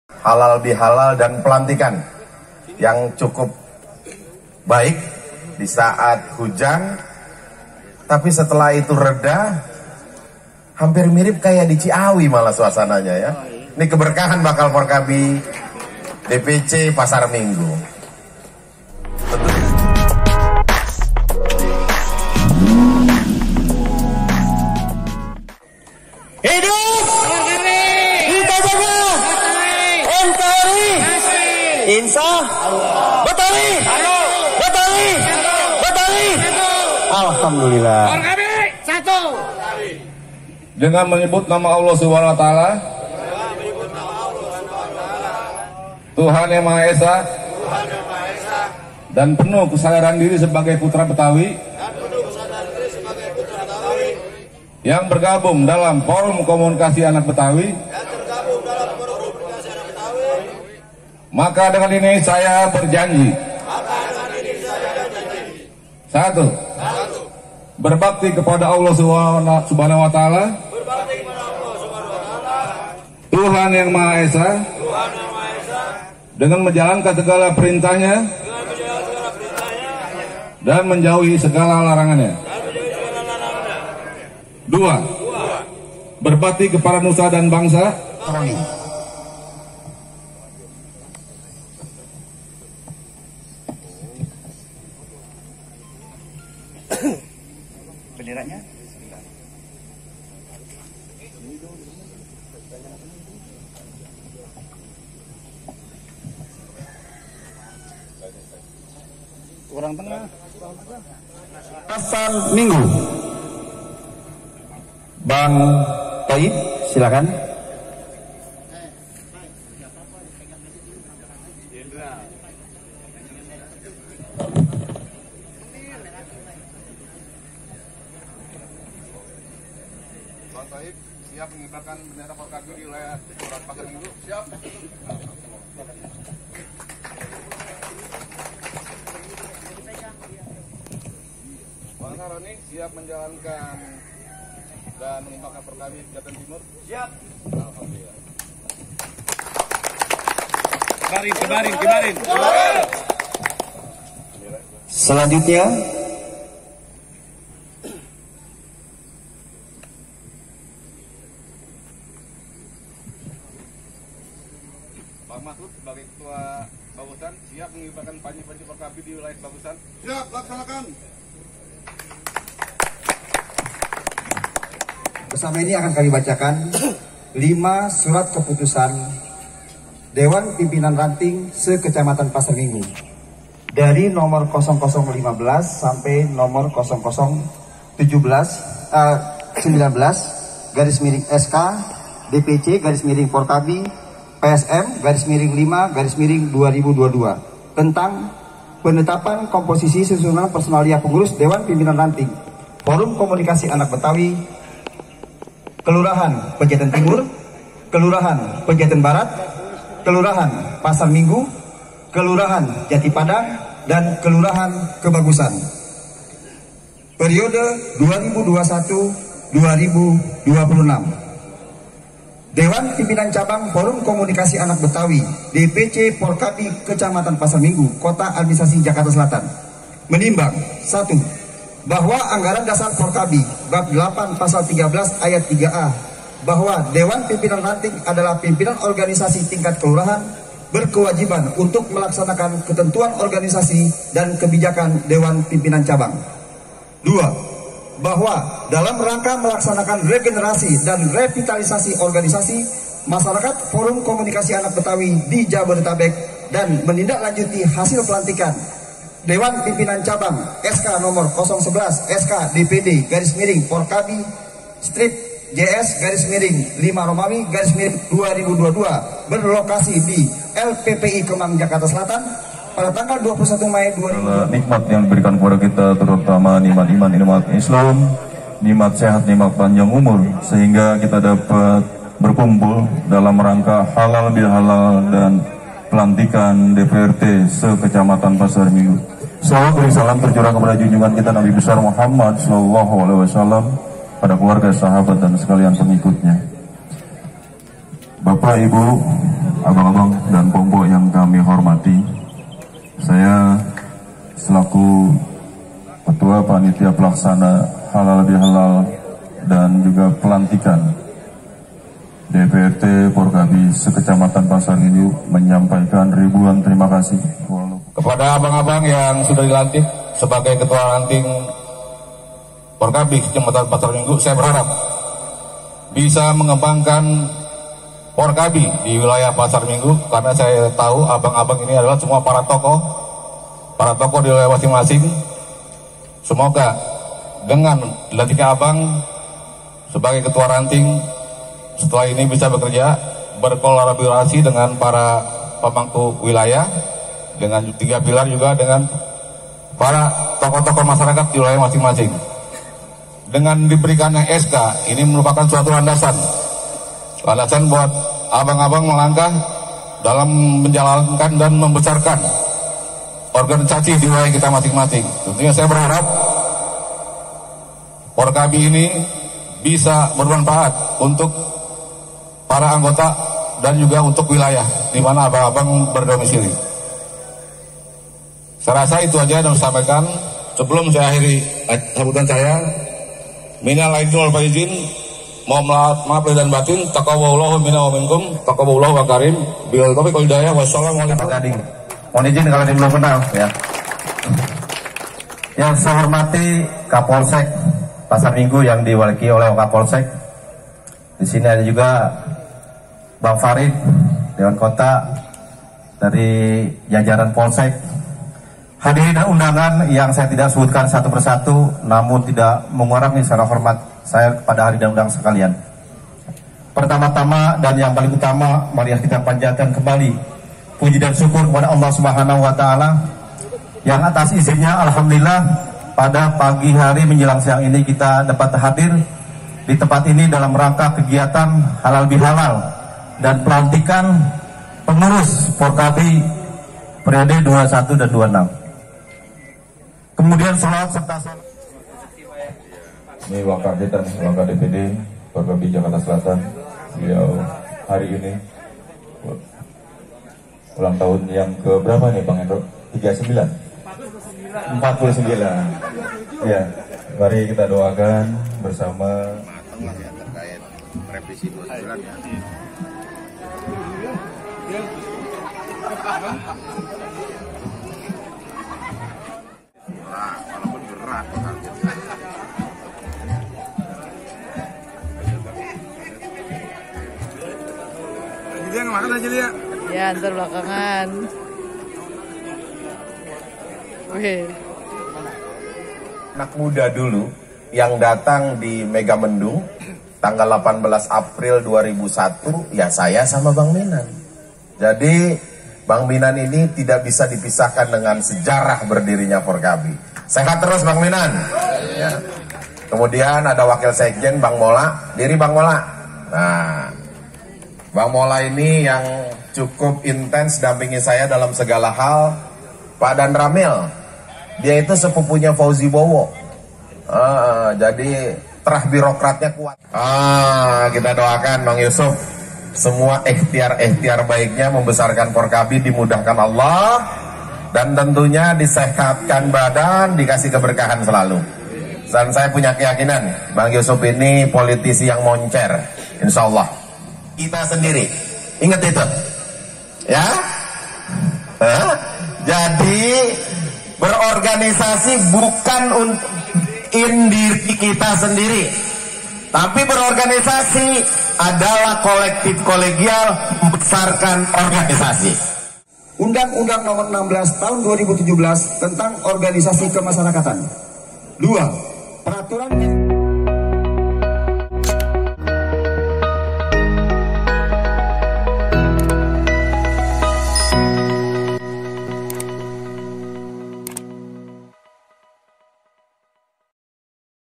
halal bihalal dan pelantikan yang cukup baik di saat hujan, tapi setelah itu reda, hampir mirip kayak di Ciawi malah suasananya ya. Ini keberkahan bakal Forkabi DPC Pasar Minggu. Hidup kita jaga NKRI Insya Betawi Alhamdulillah. Satu. Dengan menyebut nama Allah Subhanahu wa taala, Tuhan yang Maha Esa, dan penuh kesadaran diri sebagai putra Betawi yang bergabung dalam Forum Komunikasi Anak Betawi, maka dengan ini saya berjanji, satu, berbakti kepada Allah Subhanahu wa taala, Tuhan yang Maha Esa, dengan menjalankan segala perintahnya dan menjauhi segala larangannya. Dua, berbakti kepada nusa dan bangsa. Benderanya? Kurang tengah. Pasar Minggu. Bang Taib, silakan. Bang Taib siap mengibarkan bendera Forkabi di wilayah Pasar Minggu. Siap. Bang Saroni siap menjalankan dan mengibarkan Forkabi di Jateng Timur. Siap. Alhamdulillah. Kibarin. Selanjutnya Pak Mahfud sebagai ketua Bagusan siap mengibarkan panji-panji Forkabi di wilayah Bagusan. Siap, laksanakan. Bersama ini akan kami bacakan 5 surat keputusan Dewan Pimpinan Ranting se-Kecamatan Pasar Minggu dari nomor 0015 sampai nomor 0019 garis miring SK DPC garis miring Forkabi PSM garis miring 5 garis miring 2022 tentang penetapan komposisi susunan personalia pengurus Dewan Pimpinan Ranting Forum Komunikasi Anak Betawi Kelurahan Pejaten Timur, Kelurahan Pejaten Barat, Kelurahan Pasar Minggu, Kelurahan Jati Padang, dan Kelurahan Kebagusan. Periode 2021-2026. Dewan Pimpinan Cabang Forum Komunikasi Anak Betawi, DPC Forkabi Kecamatan Pasar Minggu, Kota Administrasi Jakarta Selatan, menimbang 1. Bahwa anggaran dasar Forkabi bab 8 pasal 13 ayat 3A bahwa Dewan Pimpinan Ranting adalah pimpinan organisasi tingkat kelurahan berkewajiban untuk melaksanakan ketentuan organisasi dan kebijakan Dewan Pimpinan Cabang. 2. Bahwa dalam rangka melaksanakan regenerasi dan revitalisasi organisasi masyarakat Forum Komunikasi Anak Betawi di Jabodetabek dan menindaklanjuti hasil pelantikan Dewan Pimpinan Cabang SK nomor 011 SK DPD garis miring Forkabi strip JS garis miring 5 Romawi garis miring 2022 berlokasi di LPPI Kemang Jakarta Selatan pada tanggal 21 Mei 2022. Nikmat yang diberikan kepada kita terutama nikmat iman, nikmat Islam, nikmat sehat, nikmat panjang umur sehingga kita dapat berkumpul dalam rangka halal bihalal dan pelantikan DPRT se-Kecamatan Pasar Minggu. Salam beri salam tercurah kepada junjungan kita Nabi besar Muhammad SAW, pada keluarga, sahabat dan sekalian pengikutnya. Bapak, Ibu, abang-abang dan pompok yang kami hormati, saya selaku Ketua Panitia Pelaksana Halal Bihalal dan juga pelantikan DPRT Porkabi Sekecamatan Pasar Minggu menyampaikan ribuan terima kasih kepada abang-abang yang sudah dilantik sebagai Ketua Ranting Porkabi Kecamatan Pasar Minggu. Saya berharap bisa mengembangkan Porkabi di wilayah Pasar Minggu, karena saya tahu abang-abang ini adalah semua para tokoh di wilayah masing-masing. Semoga dengan dilantiknya abang sebagai Ketua Ranting, setelah ini bisa bekerja berkolaborasi dengan para pemangku wilayah, dengan 3 pilar juga dengan para tokoh-tokoh masyarakat di wilayah masing-masing. Dengan diberikannya SK, ini merupakan suatu landasan buat abang-abang melangkah dalam menjalankan dan membesarkan organisasi di wilayah kita masing-masing. Tentunya saya berharap Porkabi ini bisa bermanfaat untuk para anggota dan juga untuk wilayah di mana abang-abang berdomisili. Saya rasa itu aja yang saya sampaikan. Sebelum saya akhiri sambutan saya, minal aidin wal faizin, mohon maaf lahir dan batin, taqabbalallahu minna wa minkum, taqabbalallahu wa karim, bil taufiq wal hidayah, wassalamualaikum. Mohon izin kalau belum kenal ya. Yang saya hormati Kapolsek Pasar Minggu yang diwakili oleh Kapolsek. Di sini ada juga Bang Farid, Dewan Kota dari jajaran Polsek. Hadirin dan undangan yang saya tidak sebutkan satu persatu, namun tidak mengurangi secara hormat saya kepada hadirin dan undangan sekalian. Pertama-tama dan yang paling utama, mari kita panjatkan kembali puji dan syukur kepada Allah Subhanahu wa Ta'ala yang atas izinnya, alhamdulillah, pada pagi hari menjelang siang ini kita dapat hadir di tempat ini dalam rangka kegiatan halal bihalal dan pelantikan pengurus Porkabi periode 21 dan 26. Kemudian sholat serta sholat. Ini Wakil DPD Porkabi Jakarta Selatan. Beliau hari ini ulang tahun yang ke berapa nih Bang Hendro? 39. 49. Ya, mari kita doakan bersama. Terkait revisi 29 ya. Walaupun berat dia makan aja dia. Ya, ntar belakangan. Wih. Anak muda dulu yang datang di Megamendung tanggal 18 April 2001 ya saya sama Bang Minan. Jadi Bang Minan ini tidak bisa dipisahkan dengan sejarah berdirinya Porkabi. Sehat terus Bang Minan. Ya. Kemudian ada Wakil Sekjen Bang Mola, diri Bang Mola. Nah, Bang Mola ini yang cukup intens dampingi saya dalam segala hal. Pak Dan Ramil, dia itu sepupunya Fauzi Bowo. Jadi terah birokratnya kuat. Kita doakan Bang Yusuf, semua ikhtiar baiknya membesarkan Porkabi dimudahkan Allah, dan tentunya disehatkan badan, dikasih keberkahan selalu. Dan saya punya keyakinan Bang Yusuf ini politisi yang moncer, insya Allah. Kita sendiri, ingat itu, ya. Jadi berorganisasi bukan untuk diri kita sendiri, tapi berorganisasi adalah kolektif kolegial membesarkan organisasi. Undang-Undang Nomor 16 Tahun 2017 tentang Organisasi Kemasyarakatan. 2. Peraturan